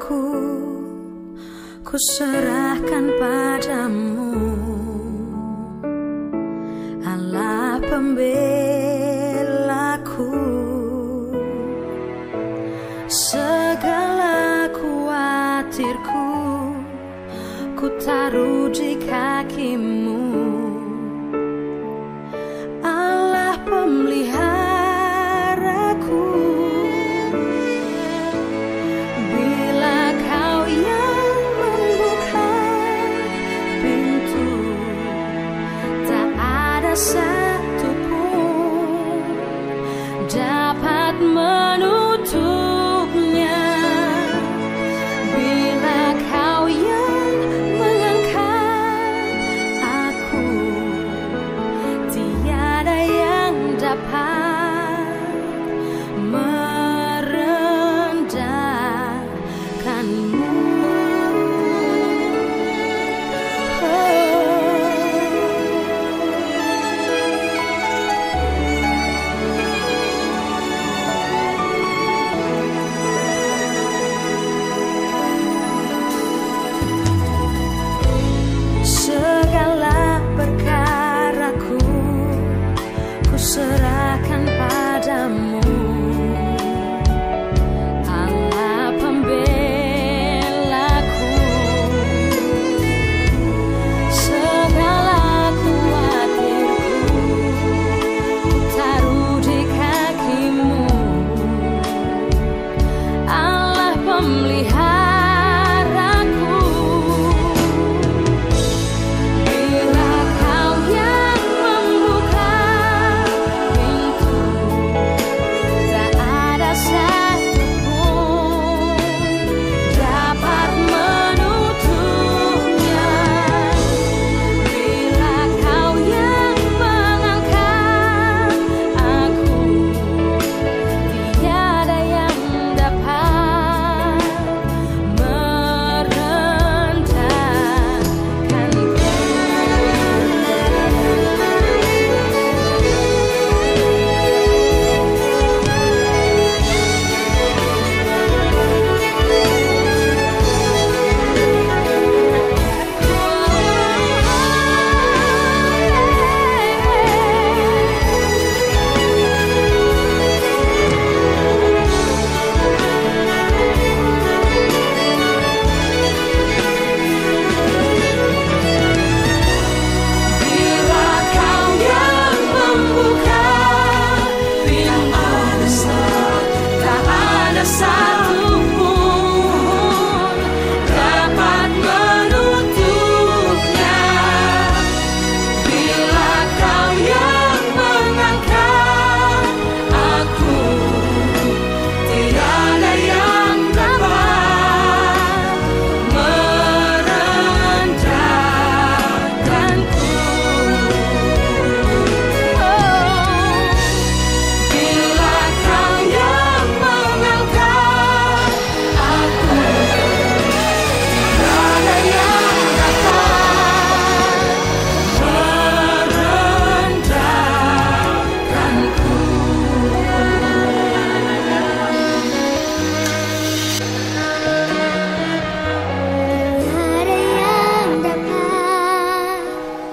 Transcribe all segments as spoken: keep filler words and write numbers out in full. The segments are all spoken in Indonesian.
jiwaku ku serahkan padamu, Allah pembelaku. Segala khawatirku ku taruh di kakimu, Allah pemeliharaku. Bila kau yang membuka pintu, tak ada satupun dapat menutupnya. Bila kau yang mengangkat aku, tiada yang dapat merendahkanmu. Segala perkaraku ku serahkan padamu, Allah pembelaku. Segala khawatirku ku taruh di kakimu, Allah pemeliharaku. Bila kau yang membuka pintu, tak ada satupun dapat menutupnya. Bila kau yang mengangkat aku, tiada yang dapat merendahkanku. Bila kau yang membuka pintu, tak ada satupun dapat menutupnya. Bila kau yang mengangkat aku, tiada yang dapat merendahkanku. Bila kau yang mengangkat aku, tiada yang dapat merendahkanku. Tiada yang dapat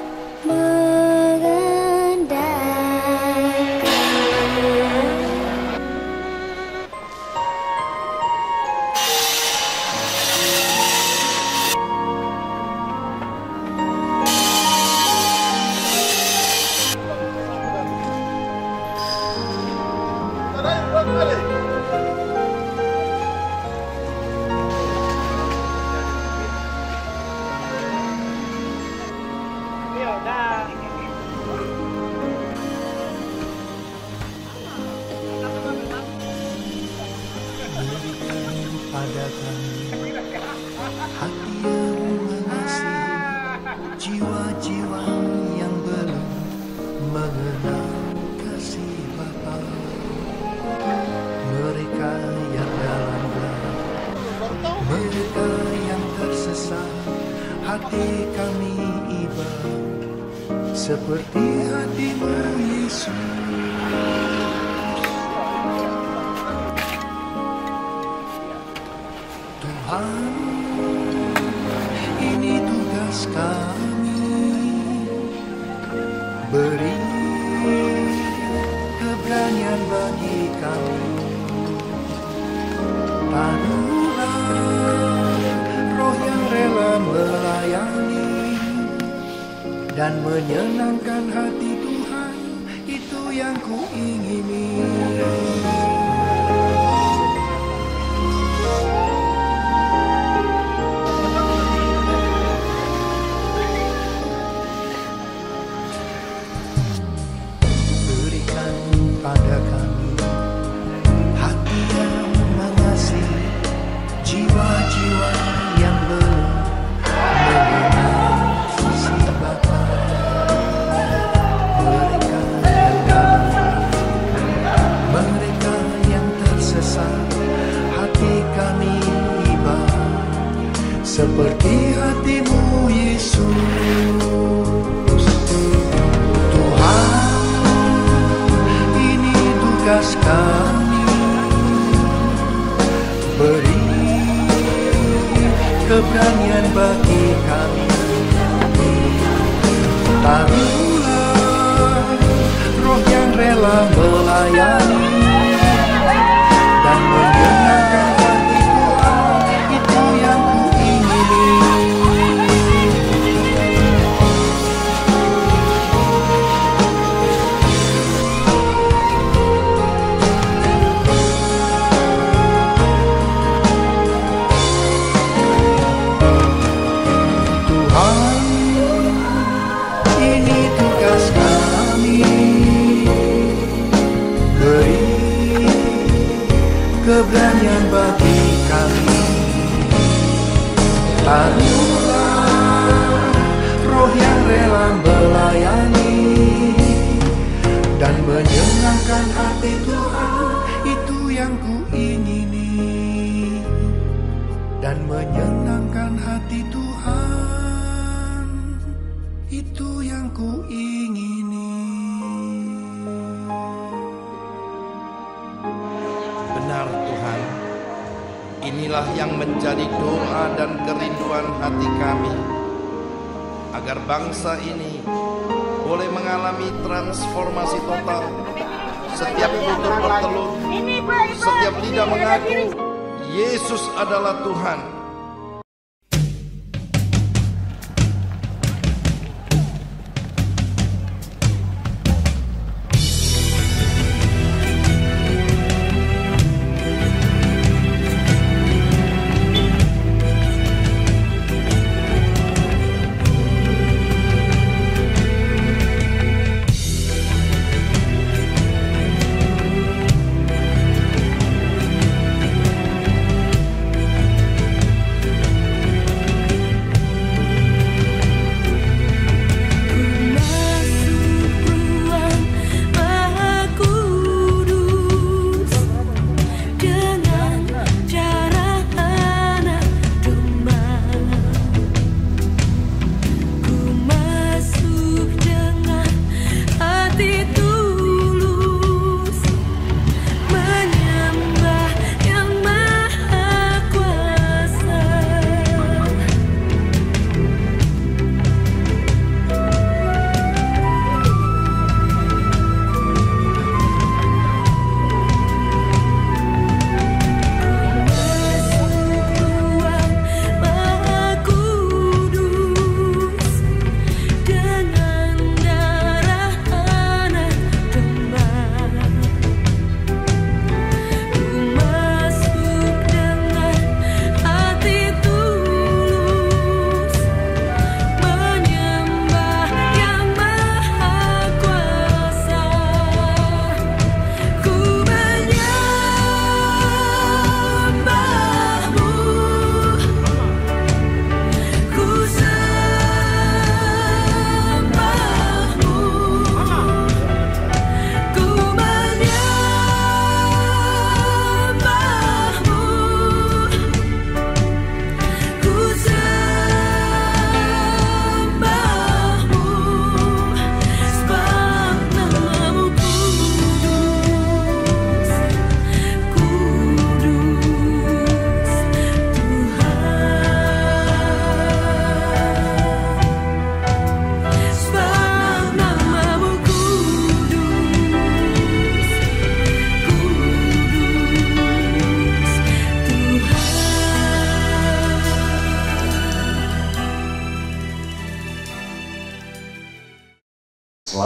pada kami hati yang mengasihi jiwa-jiwa yang belum mengenal kasih Bapa. Mereka yang dalam gelap, mereka yang tersesat, hati kami iba seperti hatimu Yesus. Tuhan, ini tugas kami, beri keberanian bagi kami, tanulah roh yang rela melayani dan menyenangkan hati Tuhan, itu yang kuingini. Pada kami hati yang mengasihi, jiwa-jiwa yang belum mengenal visi Bapa. Mereka yang dalam, mereka yang tersesat, hati kami iba seperti hatimu Yesus. Tugas kami, beri keberanian bagi kami, taruhlah roh yang rela melayani dan menyenangkan hati Tuhan, itu yang kuingini. Keberanian bagi kami, taruhlah roh yang rela melayani dan menyenangkan hati Tuhan, itu yang kuingini. Dan menyenangkan hati Tuhan, itu yang kuingini. Benar Tuhan, inilah yang menjadi doa dan kerinduan hati kami, agar bangsa ini boleh mengalami transformasi total. Setiap lutut bertelur, setiap lidah mengaku Yesus adalah Tuhan.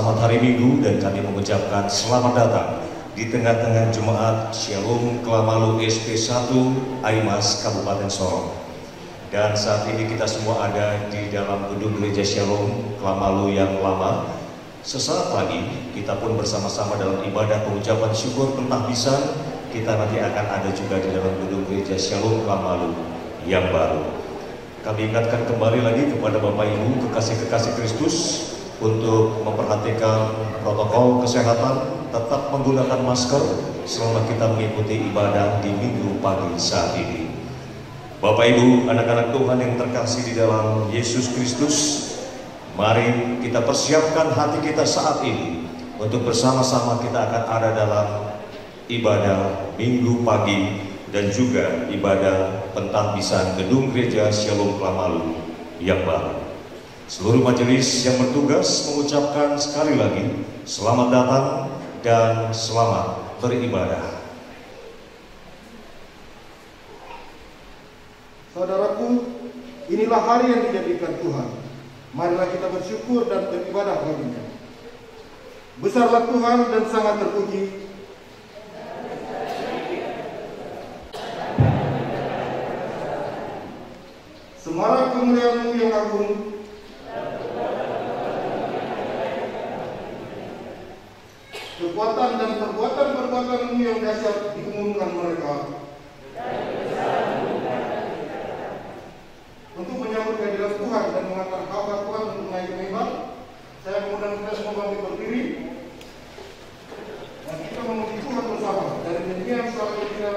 selamat hari Minggu dan kami mengucapkan selamat datang di tengah-tengah Jemaat Shalom Klamalu S P satu Aimas Kabupaten Sorong. Dan saat ini kita semua ada di dalam gedung Gereja Shalom Klamalu yang lama. Sesaat lagi kita pun bersama-sama dalam ibadah pengucapan syukur pentahbisan. Kita nanti akan ada juga di dalam gedung Gereja Shalom Klamalu yang baru. Kami ingatkan kembali lagi kepada Bapak Ibu kekasih-kekasih Kristus untuk memperhatikan protokol kesehatan, tetap menggunakan masker selama kita mengikuti ibadah di minggu pagi saat ini. Bapak Ibu, anak-anak Tuhan yang terkasih di dalam Yesus Kristus, mari kita persiapkan hati kita saat ini untuk bersama-sama kita akan ada dalam ibadah minggu pagi dan juga ibadah pentahbisan gedung Gereja Shalom Klamalu yang baru. Seluruh majelis yang bertugas mengucapkan sekali lagi selamat datang dan selamat beribadah. Saudaraku, inilah hari yang dijadikan Tuhan. Marilah kita bersyukur dan beribadah baginya. Besarlah Tuhan dan sangat terpuji. Semarak kemuliaan-Mu yang agung. Kekuatan dan perbuatan-perbuatan-Mu yang dahsyat diumumkan mereka. Untuk menyambut kehadiran Tuhan dan mengantar hamba Tuhan untuk naik ke mimbar, saya mengundang kita semua bangkit berdiri dan kita memuji Tuhan bersama dari nyanyian suara kita.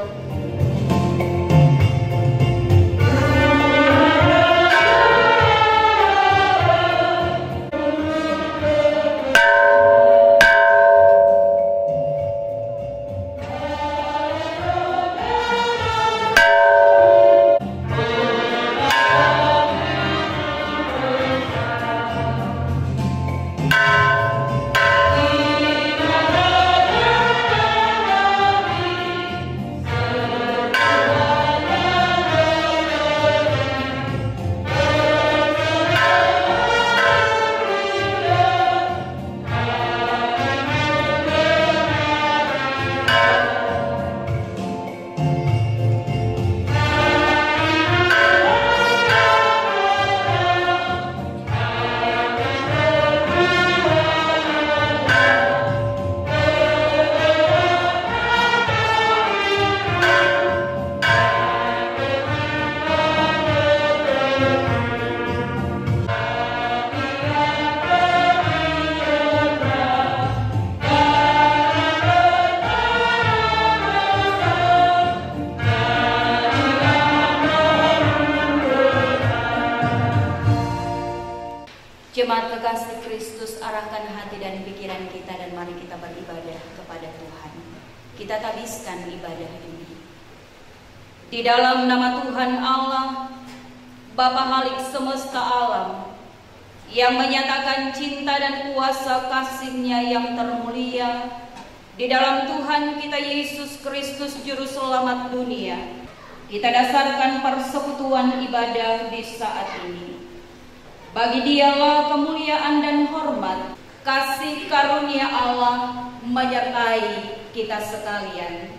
Jemaat kekasih Kristus, arahkan hati dan pikiran kita dan mari kita beribadah kepada Tuhan. Kita tabiskan ibadah ini. Di dalam nama Tuhan Allah, Bapa Halik semesta alam, yang menyatakan cinta dan kuasa kasih-Nya yang termulia, di dalam Tuhan kita Yesus Kristus Juru Selamat dunia, kita dasarkan persekutuan ibadah di saat ini. Bagi Dialah kemuliaan dan hormat, kasih karunia Allah menyertai kita sekalian.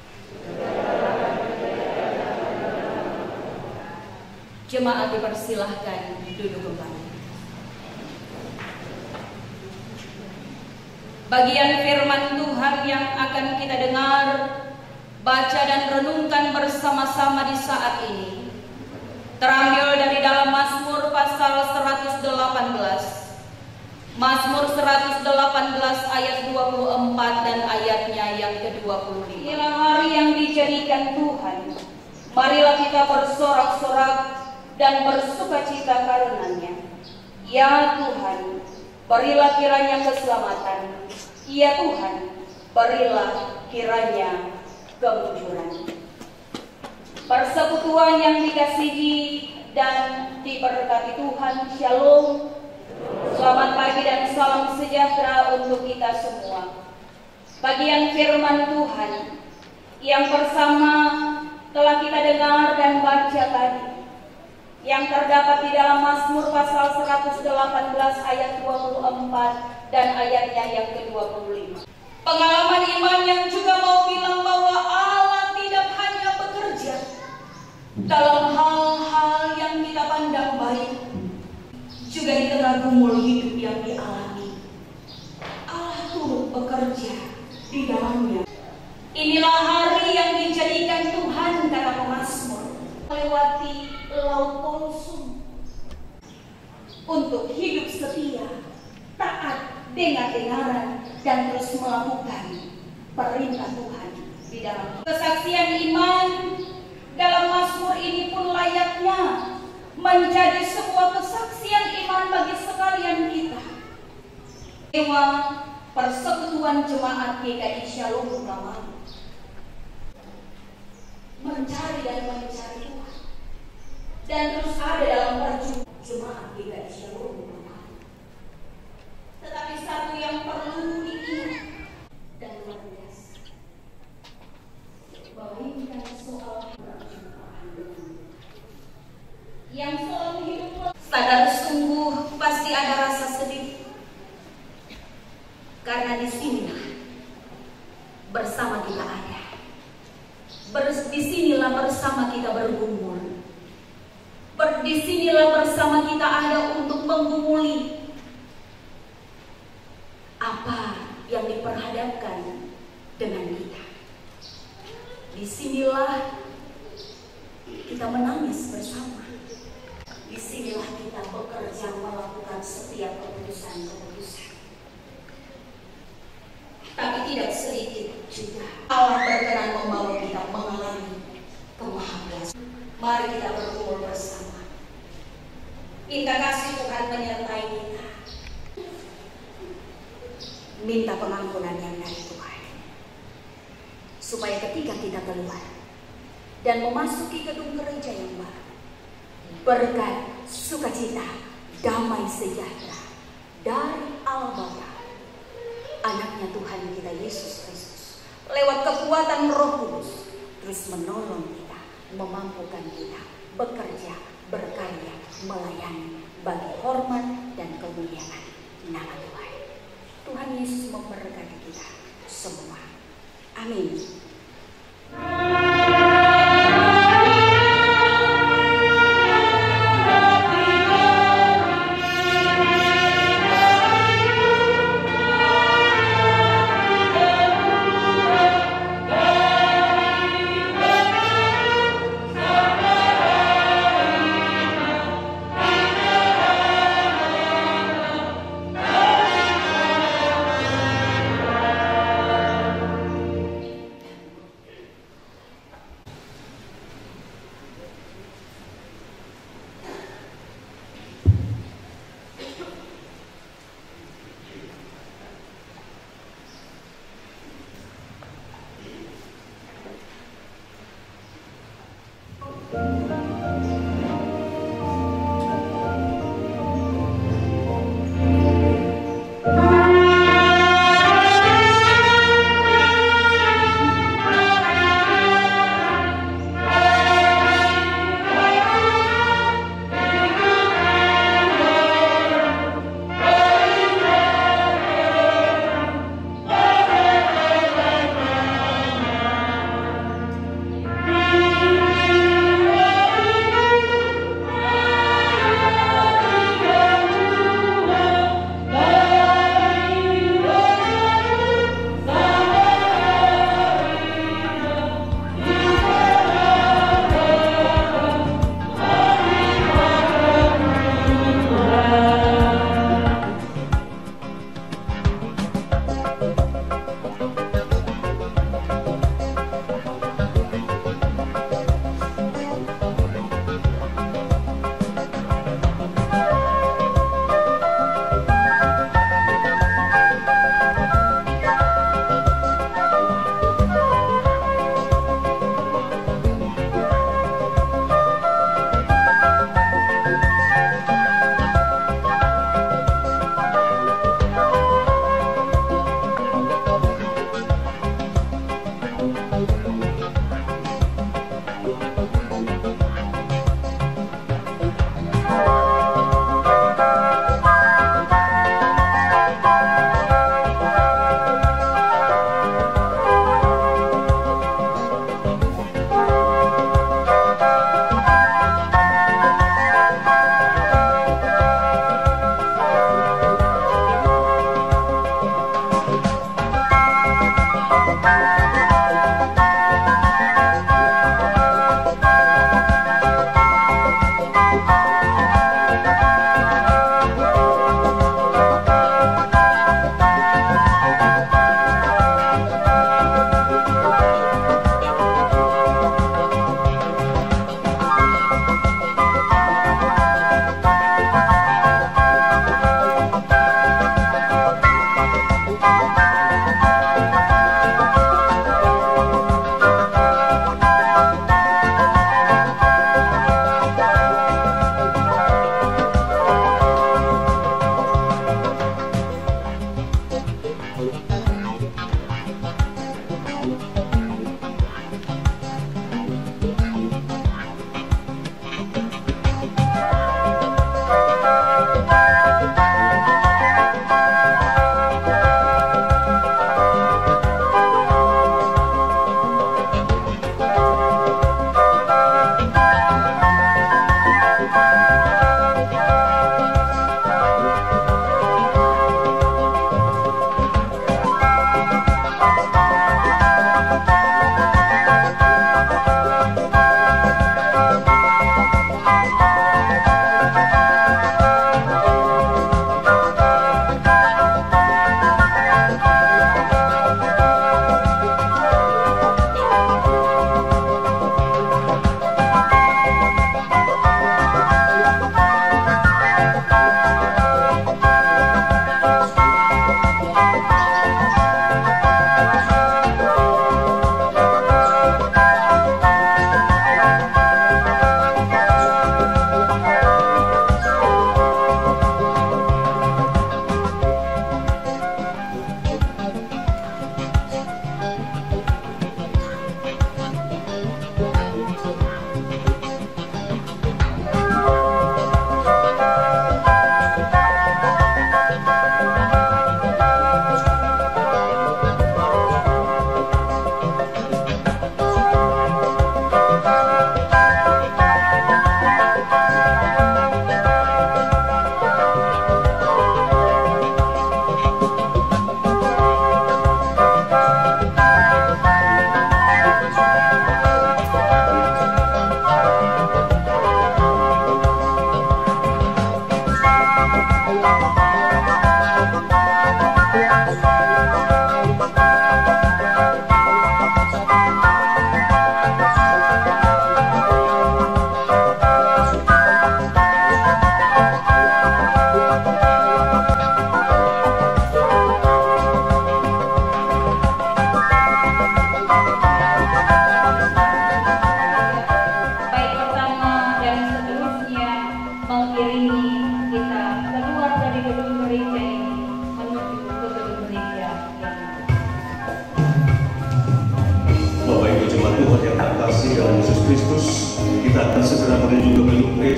Jemaat dipersilahkan duduk kembali. Bagian firman Tuhan yang akan kita dengar, baca dan renungkan bersama-sama di saat ini terambil dari dalam Mazmur pasal seratus delapan belas. Mazmur seratus delapan belas ayat dua puluh empat dan ayatnya yang ke dua puluh lima. Inilah hari yang dijadikan Tuhan. Marilah kita bersorak-sorak dan bersukacita karenanya. Ya Tuhan, berilah kiranya keselamatan. Ya Tuhan, berilah kiranya kemunculan. Persekutuan yang dikasihi dan diberkati Tuhan, Shalom. Selamat pagi dan salam sejahtera untuk kita semua. Bagian firman Tuhan yang bersama telah kita dengar dan baca tadi yang terdapat di dalam Mazmur pasal seratus delapan belas ayat dua puluh empat dan ayatnya yang ke dua puluh lima. Pengalaman iman yang juga mau bilang bahwa Allah tidak hanya bekerja dalam hal-hal yang kita pandang baik, juga di tengah gumul hidup yang dialami, Allah turut bekerja di dalamnya. Inilah hari yang dijadikan Tuhan, kata pemazmur, melewati laut Kolsum untuk hidup setia, taat, dengar-dengaran, dan terus melakukan perintah Tuhan di dalam kesaksian iman. Dalam Mazmur ini pun layaknya menjadi sebuah kesaksian iman bagi sekalian kita. Dewa Persekutuan Jemaat G K I Shalom Klamalu mencari dan mencari Tuhan, dan terus ada dalam perjumpaan Jemaat G K I Shalom Klamalu. Tetapi satu yang perlu diingat dan luar biasa, bahwa soal perjumpaan yang selalu hidup, sadar sungguh pasti ada rasa sedih, karena di sinilah bersama kita ada, Ber, di sinilah bersama kita bergumul, Ber, di sinilah bersama kita ada untuk menggumuli apa yang diperhadapkan dengan kita. Disinilah kita menangis bersama. Disinilah kita bekerja melakukan setiap keputusan-keputusan. Tapi tidak sedikit juga Allah berkenan membawa kita mengalami kemahabiasan. Mari kita berkumpul bersama. Minta kasih Tuhan menyertai kita. Minta pengampunan yang dari Tuhan, supaya ketika kita keluar dan memasuki gedung gereja yang baru, berkat sukacita, damai sejahtera dari Allah Bapa, anaknya Tuhan kita Yesus Kristus, lewat kekuatan Roh Kudus, terus menolong kita, memampukan kita bekerja, berkarya, melayani bagi hormat dan kemuliaan nama Tuhan. Tuhan Yesus memberkati kita semua. Amin.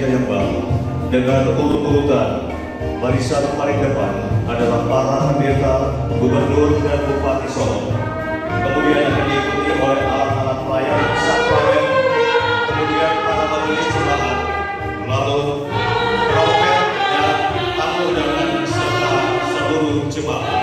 yang baru dengan urut-urutan. Barisan paling depan adalah para pendeta, gubernur dan bupati Solo. Kemudian akan diikuti oleh alat-alat pelayan sakramen, kemudian para majelis jemaat, lalu trompet dan tamu undangan serta seluruh jemaat.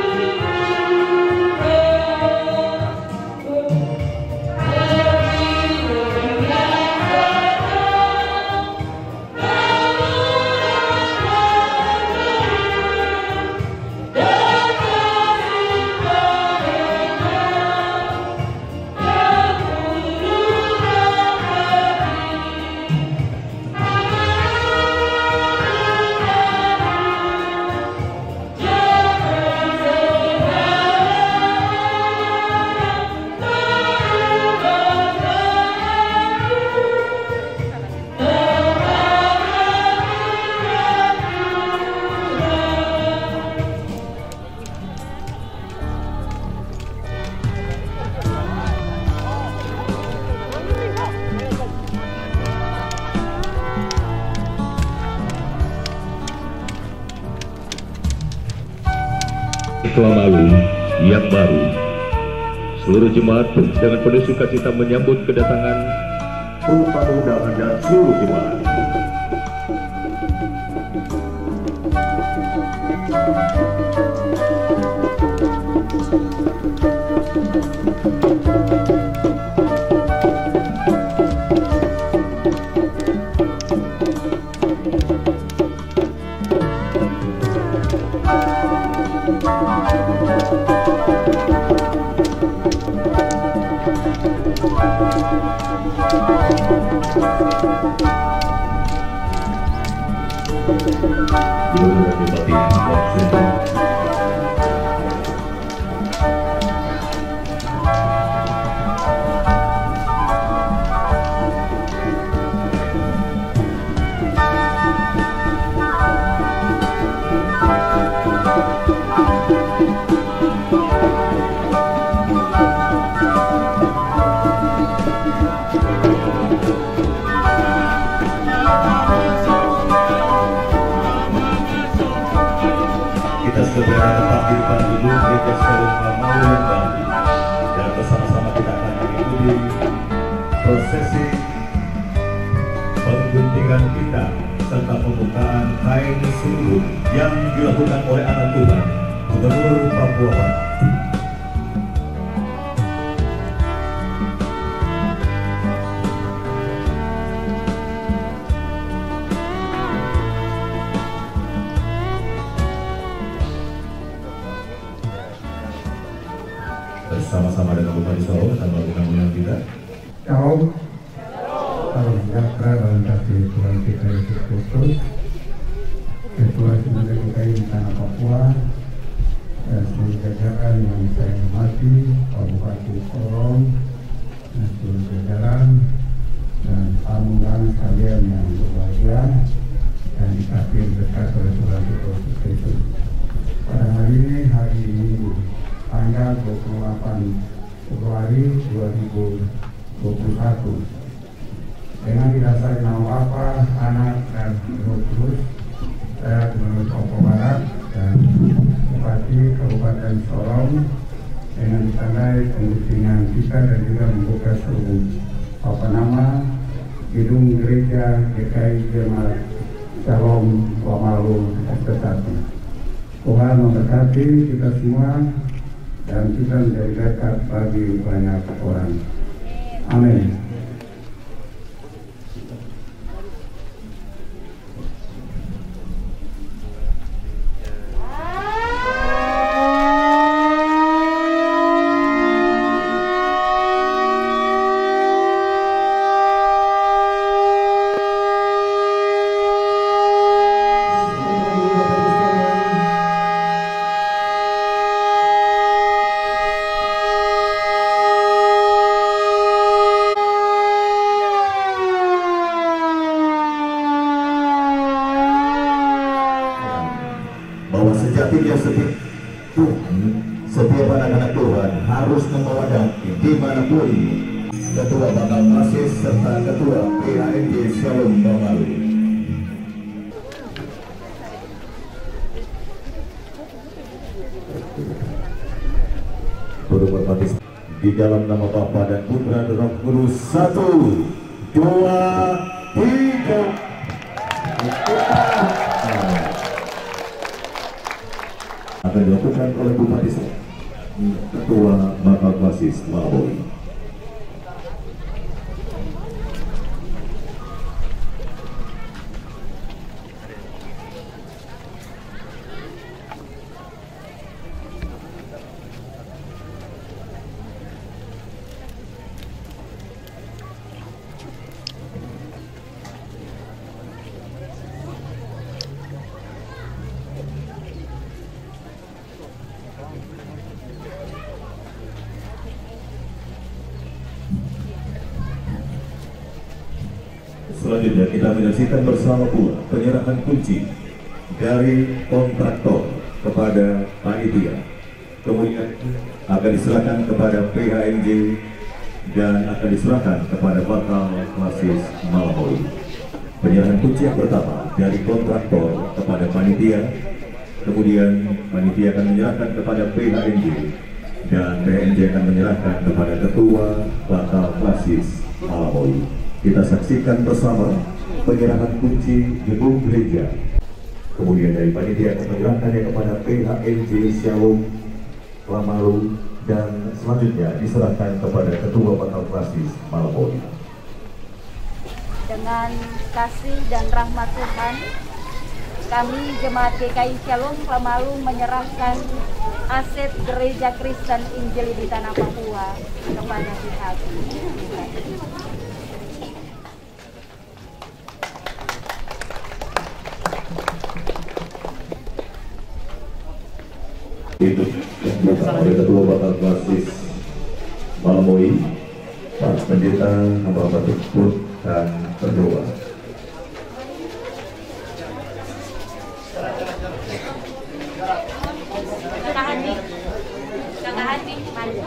Klamalu yang baru. Seluruh jemaat dengan penuh sukacita menyambut kedatangan tamu undangan dan seluruh jemaat. Kita segera tetap di depan gedung Gereja Shalom Klamalu yang baru, dan bersama-sama kita akan mengikuti prosesi pengguntingan kita serta pembukaan kain sungguh yang dilakukan oleh anak Tuhan Gubernur Papua Barat. Bersama-sama dengan Bupati Solo dan melakukan undang kita. Shalom. Salam sejahtera dalam kasih Tuhan kita Yesus Kristus. Ketua Sinode G K I di tanah Papua dan seluruh jajaran yang saya hormati, Pak Bupati Sorong dan seluruh jajaran dan tamu sekalian yang berbahagia dan dikasih berkat oleh Tuhan Yesus Kristus. Pada hari ini, hari ini tanggal dua puluh delapan Februari dua ribu dua puluh satu, dengan didasari nama Bapa, Anak, dan Roh Kudus, saya Gubernur Papua Barat dan Bupati Kabupaten Sorong dengan ditandai pengguntingan kita dan juga membuka seluruh apa nama gedung gereja G K I Jemaat Shalom Klamalu S P satu. Tuhan memberkati kita semua dan kita menjadi dekat bagi banyak orang. Amin. Bahwa sejatinya setiap Tuhan, setiap anak-anak Tuhan harus membawa damping dimanapun. Ketua Bakal Masis serta Ketua P H N J Shalom Klamalu. dalam nama Bapa dan Putra dan Roh Kudus. Satu, dua, tiga. Akan dilakukan oleh Bupati Ketua Bakal Klasis Malawi. Selanjutnya kita menyaksikan bersama pula penyerahan kunci dari kontraktor kepada panitia, kemudian akan diserahkan kepada P H M J dan akan diserahkan kepada Bakal Klasis Malawi. Penyerahan kunci yang pertama dari kontraktor kepada panitia, kemudian panitia akan menyerahkan kepada P H M J dan P H M J akan menyerahkan kepada Ketua Bakal Klasis Malawi. Kita saksikan bersama penyerahan kunci gedung gereja. Kemudian dari panitia akan menyerahkannya kepada P H M J Shalom Klamalu dan selanjutnya diserahkan kepada Ketua Bakal Klasis Malawi. Dengan kasih dan rahmat Tuhan, kami Jemaat G K I Shalom Klamalu menyerahkan aset Gereja Kristen Injili di Tanah Papua kepada pihak itu dilakukan oleh Ketua Bakal Klasis Malawi, Pak Pendeta hamba tersebut dan berdoa. Kakak Handi, Kakak Handi, maju.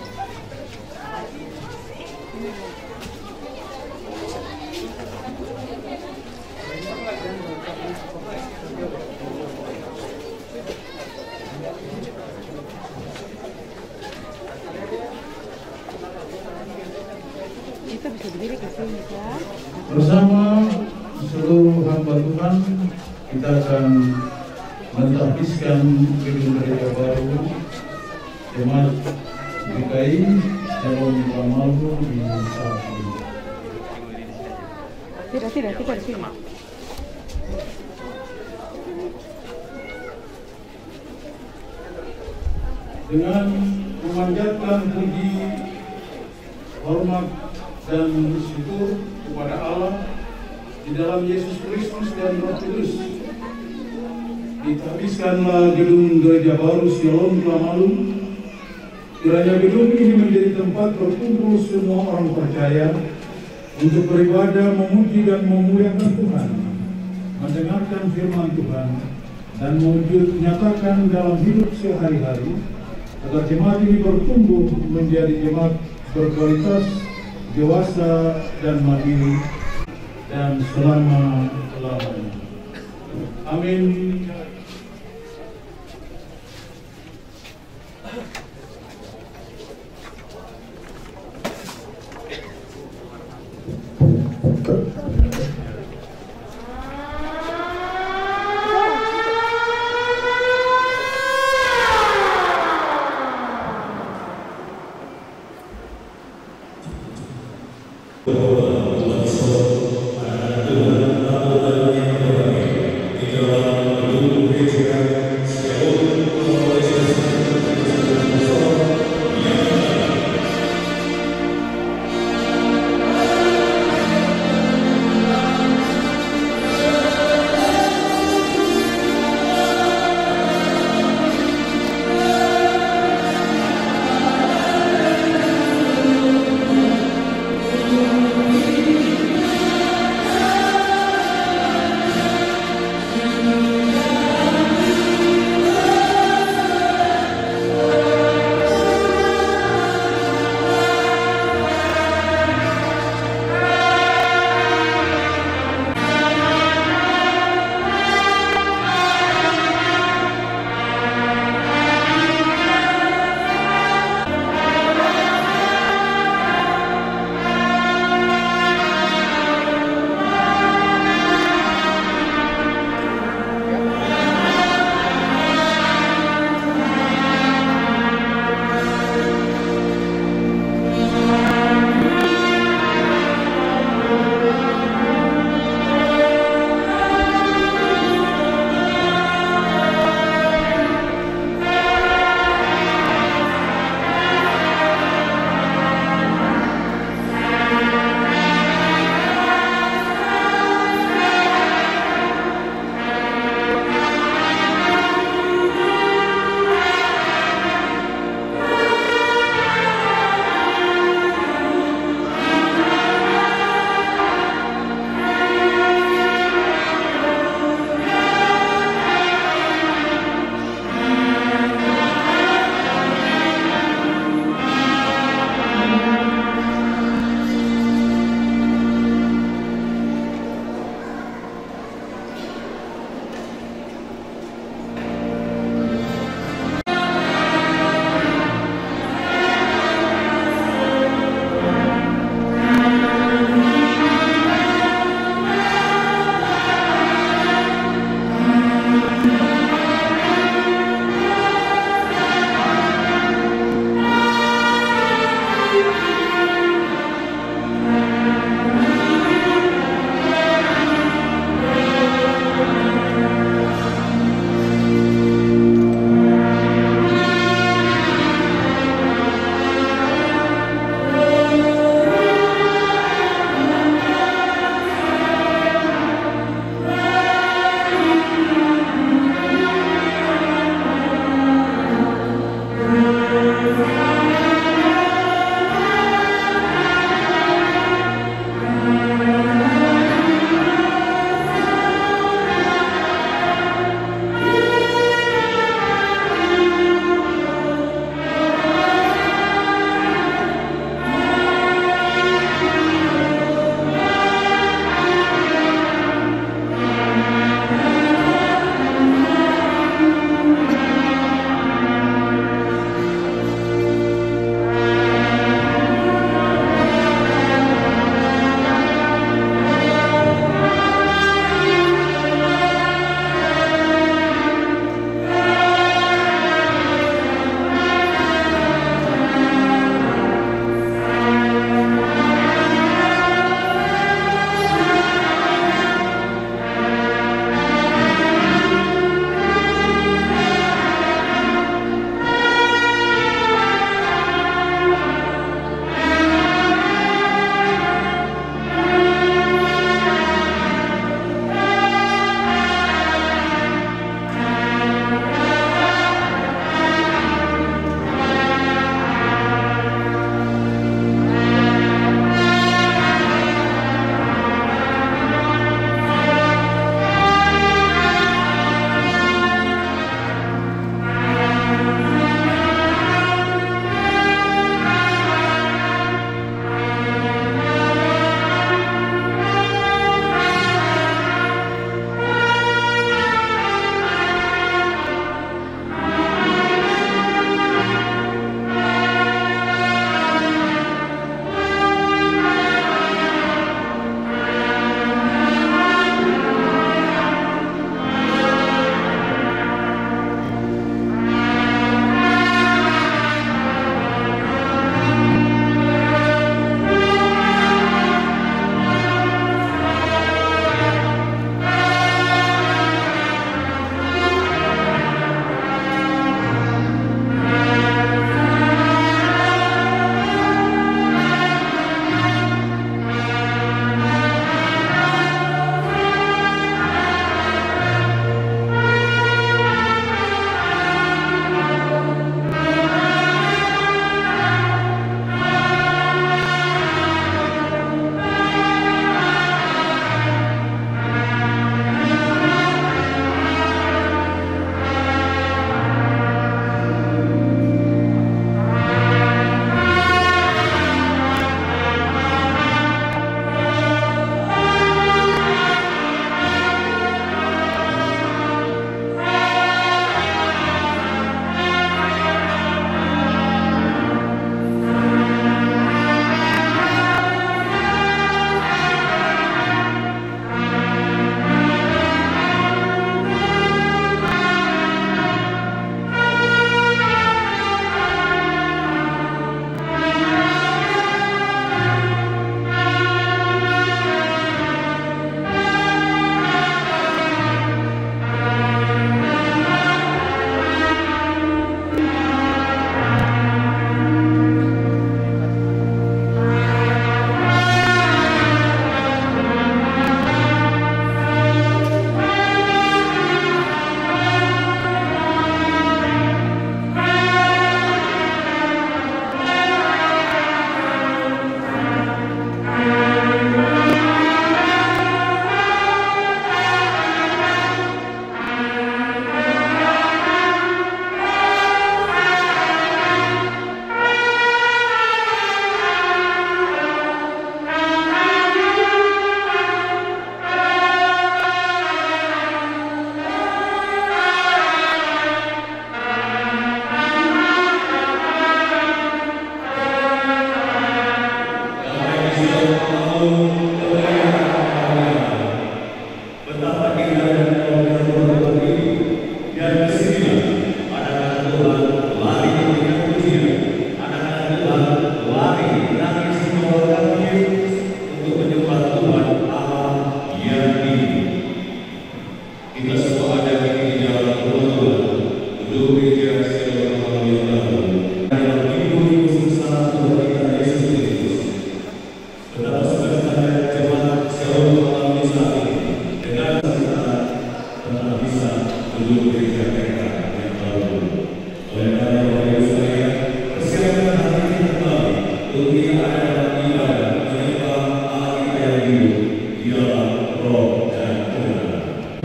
Bersama seluruh hamba Tuhan, kita akan mentahbiskan gedung gereja baru Jemaat G K I Shalom Klamalu di saat ini. Tidak, tidak, tidak, tidak. Dengan memanjatkan puji, hormat dan syukur kepada Allah di dalam Yesus Kristus dan Roh Kudus, ditahbiskanlah gedung gereja baru Shalom Klamalu. Kiranya gedung ini menjadi tempat berkumpul semua orang percaya untuk beribadah, memuji dan memuliakan Tuhan, mendengarkan firman Tuhan dan menyatakan dalam hidup sehari-hari, agar jemaat ini bertumbuh menjadi jemaat berkualitas, dewasa dan mandiri dan selama-lamanya. Amin. Kita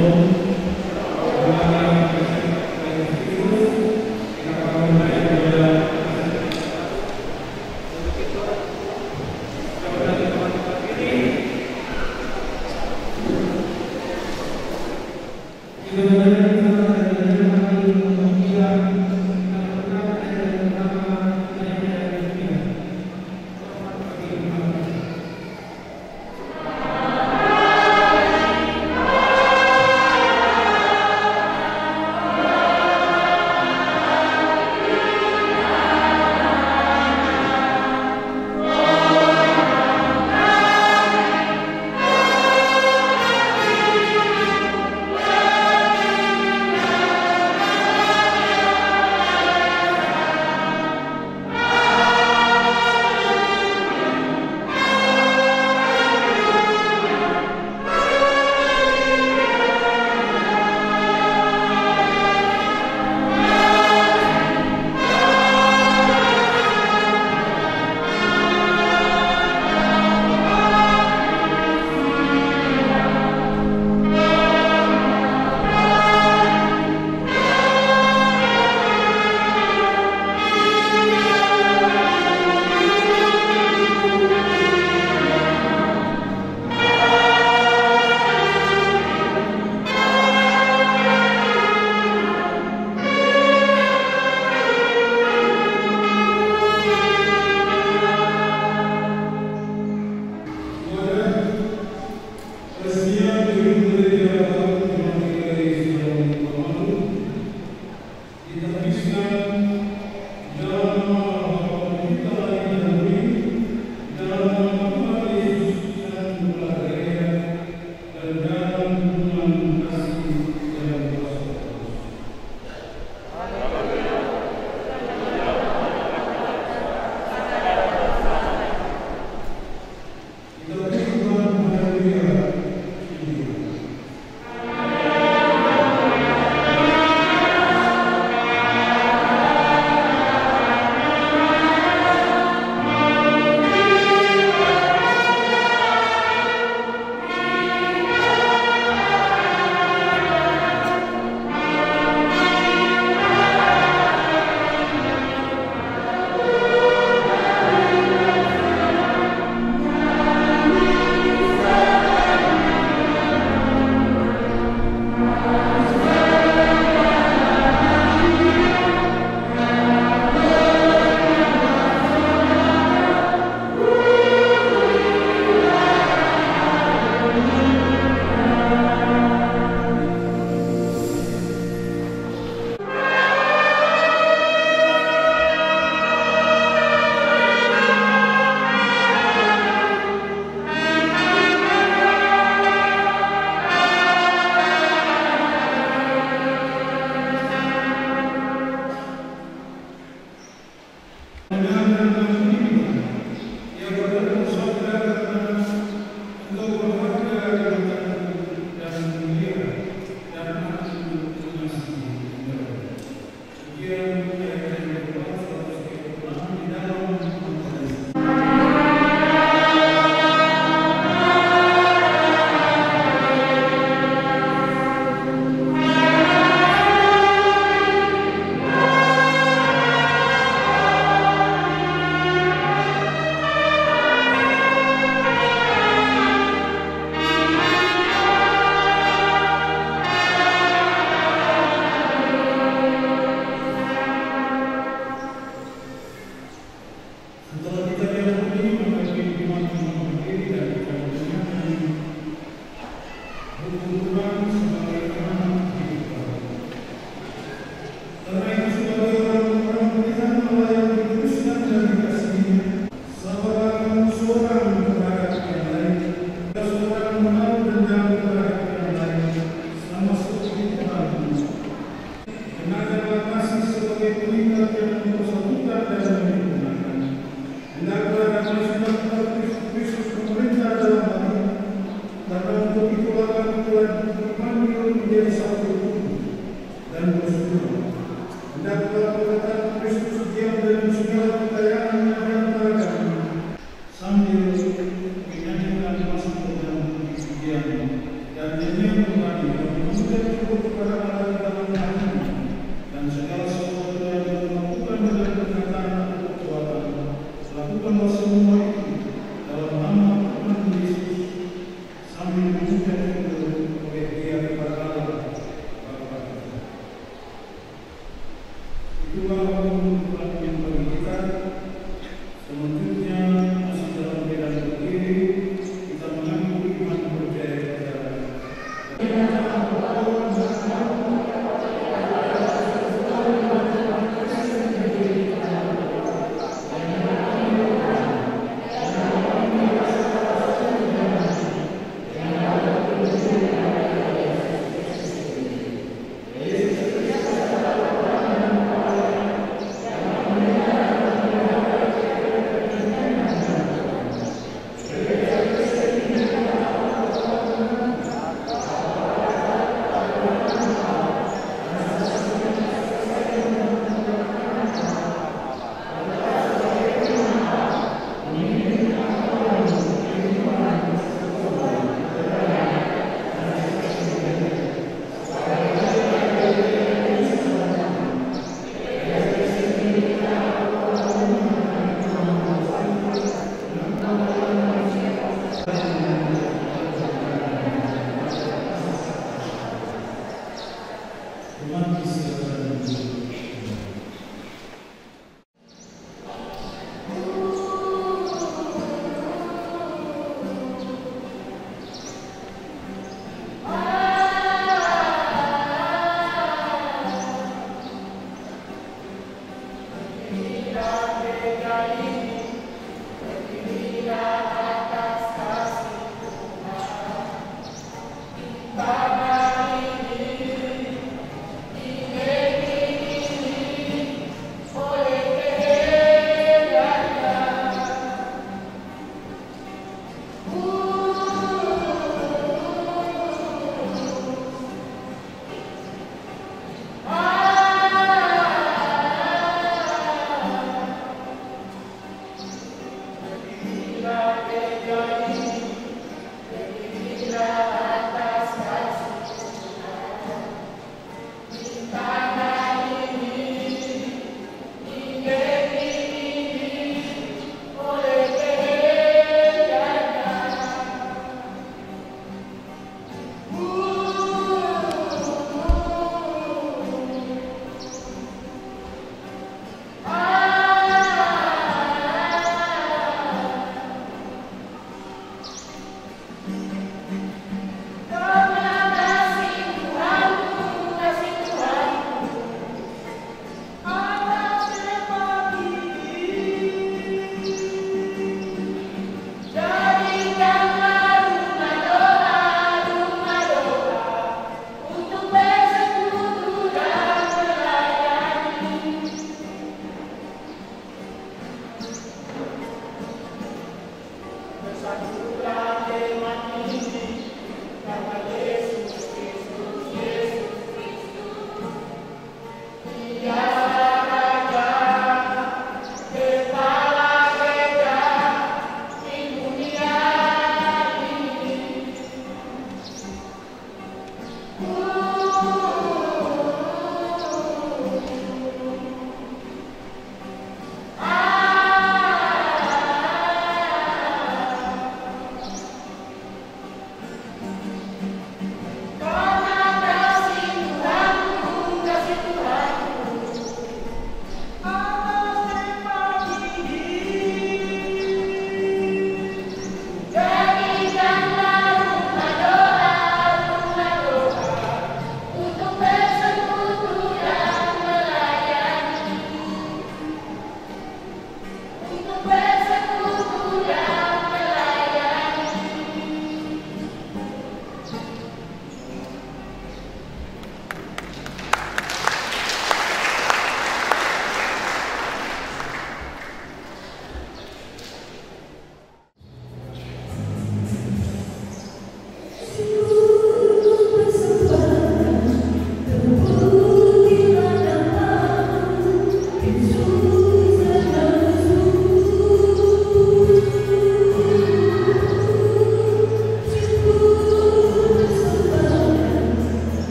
dan ini kembali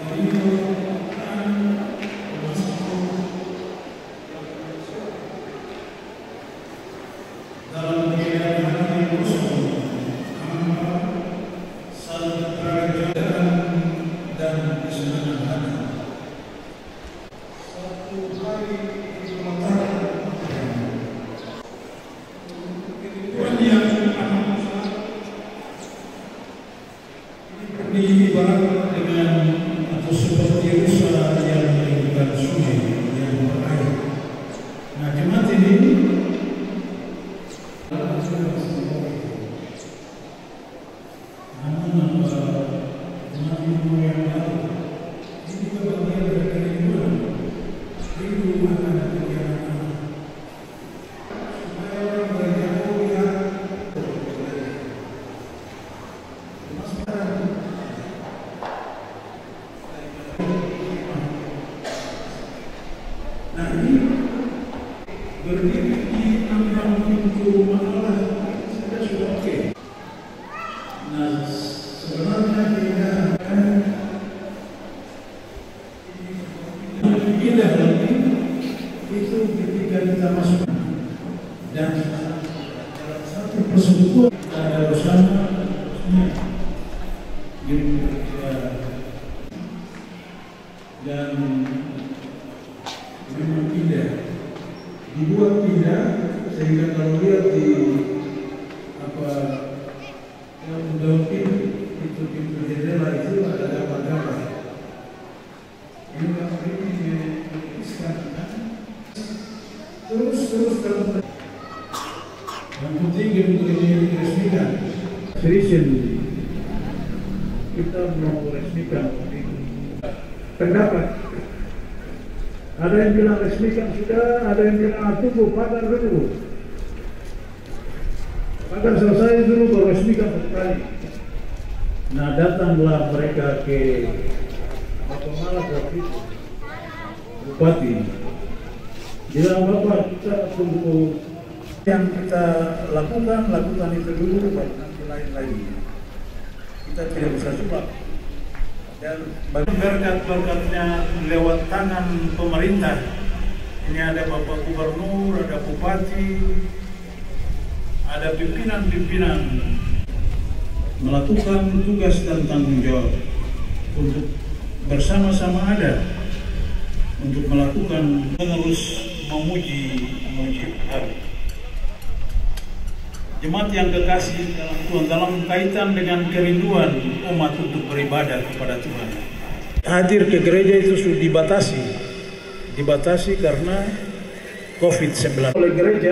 Diibaratkan dengan atau seperti usaha yang menimbulkan sungai yang berair. Nah, jemaat ini berdiri di ambang pintu rumah Allah sudah sudah oke. Nah, sebenarnya kita akan pindah lagi itu ketika kita masuk dan dalam satu persekutuan ada bersama dan memang pindah. Dibuat pindah sehingga kalau lihat di apa yang dalam pintu itu pintu jendela itu ada gambar-gambar. Ini gambar ini dituliskan terus terus dalam yang penting gedung ini diresmikan. Seriusin kita mau resmikan pendapat. Ada yang bilang resmikan sudah, ada yang bilang tunggu, pagar dulu. Pagar selesai dulu baru resmikan sekali. Nah, datanglah mereka ke Bapak Malak waktu itu, Bupati. Bilang, Bapak, kita tunggu yang kita lakukan, lakukan itu dulu, baru nanti lain lagi. Kita tidak bisa sulap. Dan berkat-berkatnya lewat tangan pemerintah, ini ada Bapak Gubernur, ada Bupati, ada pimpinan-pimpinan melakukan tugas dan tanggung jawab untuk bersama-sama ada untuk melakukan terus memuji memuji Tuhan. Jemaat yang kekasih dalam Tuhan, dalam kaitan dengan kerinduan umat untuk beribadah kepada Tuhan, hadir ke gereja itu sudah dibatasi, dibatasi karena covid sembilan belas. Oleh gereja,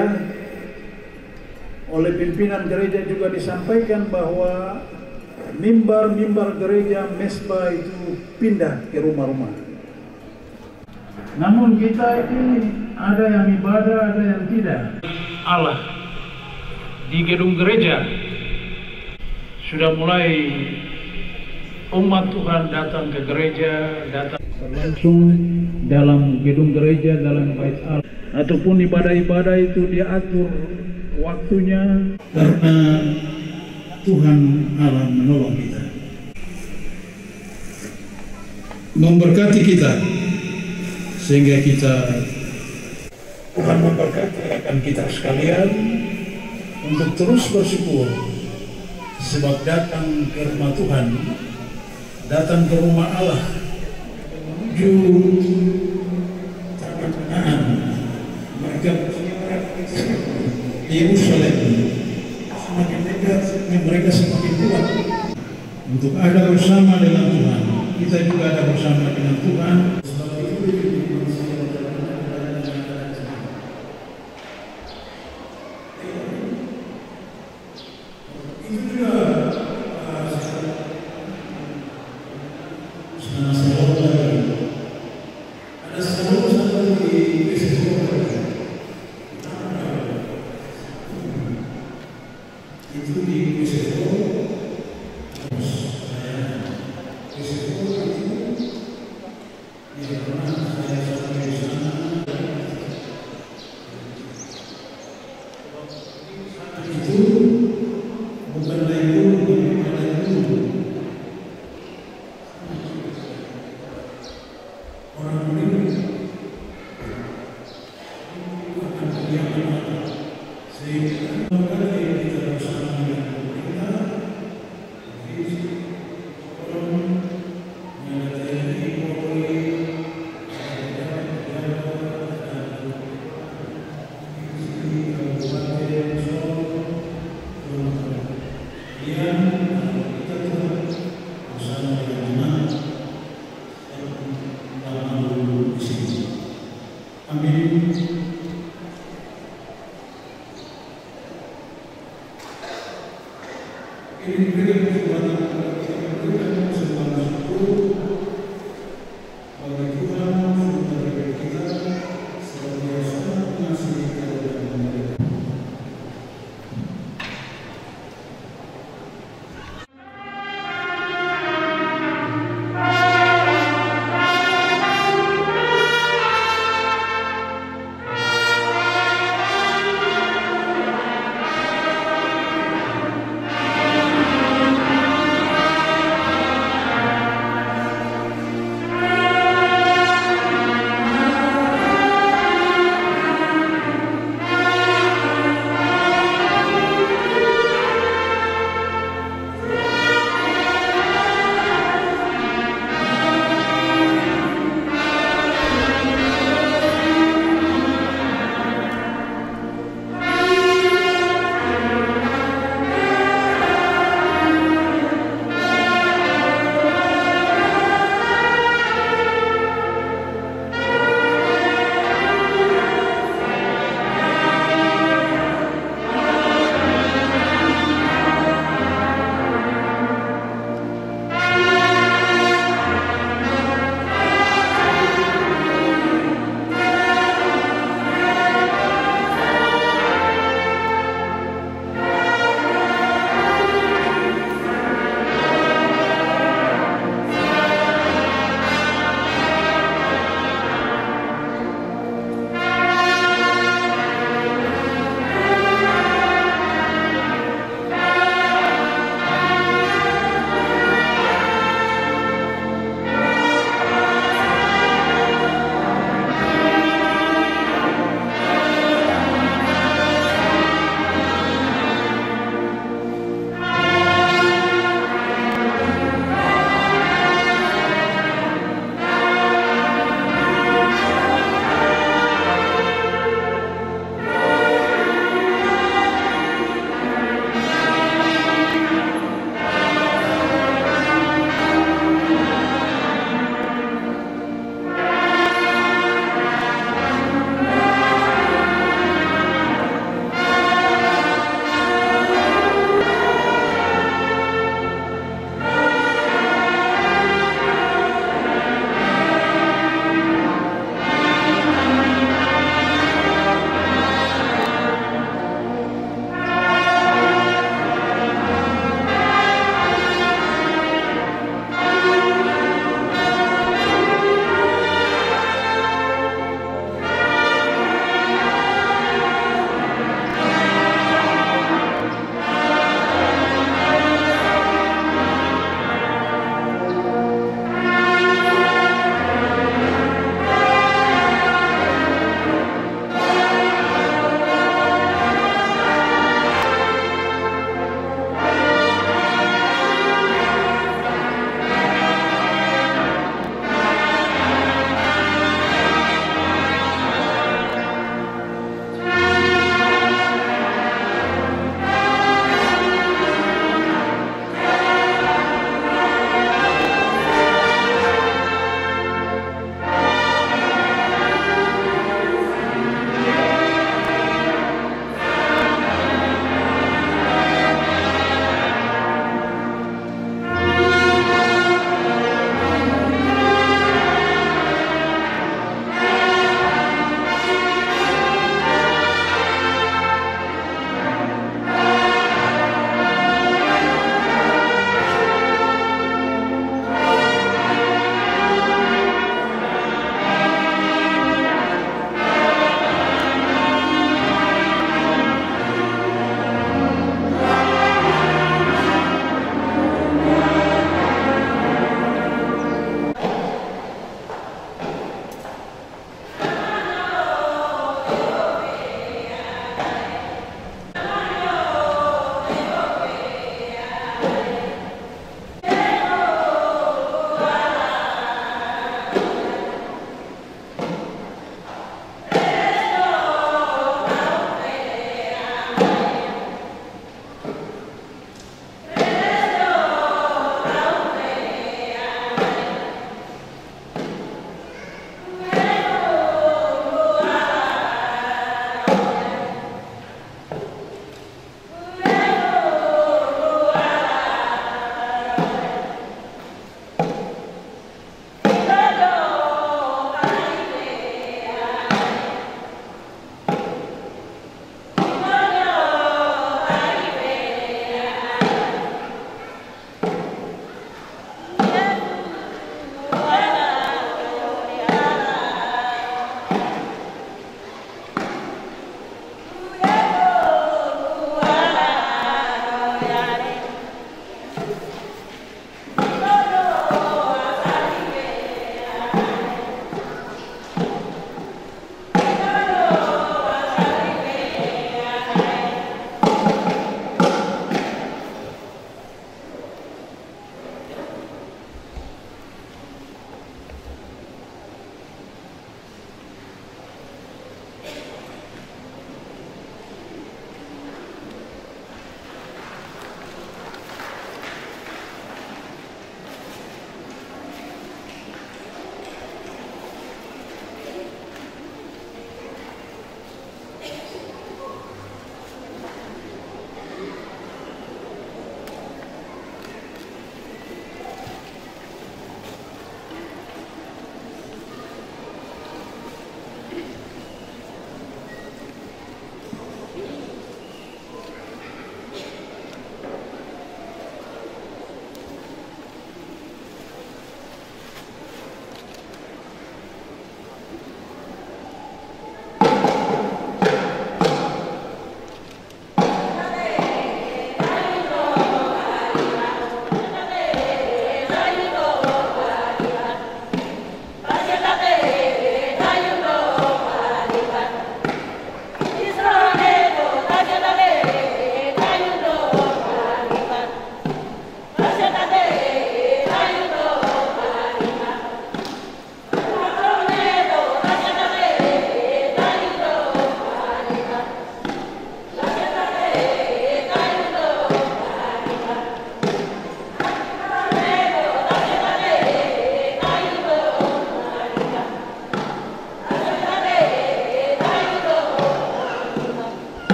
oleh pimpinan gereja juga disampaikan bahwa mimbar-mimbar gereja mesbah itu pindah ke rumah-rumah. Namun kita ini ada yang ibadah, ada yang tidak. Allah di gedung gereja sudah mulai umat Tuhan datang ke gereja, datang langsung dalam gedung gereja, dalam bait Allah, ataupun ibadah-ibadah itu diatur waktunya karena Tuhan Allah menolong kita, memberkati kita sehingga kita Tuhan memberkati akan kita sekalian untuk terus bersyukur sebab datang ke rumah Tuhan, datang ke rumah Allah menuju kemenangan mereka Yerusalem semakin dekat, mereka semakin kuat untuk ada bersama dengan Tuhan. Kita juga ada bersama dengan Tuhan. orang